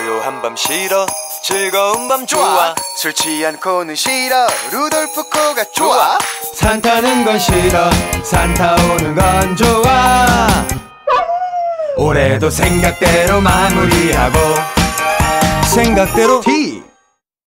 고요한 밤 싫어 즐거운 밤 좋아 술 취않고는 싫어 루돌프 코가 좋아 산 타는 건 싫어 산 타오는 건 좋아 올해도 생각대로 마무리하고 생각대로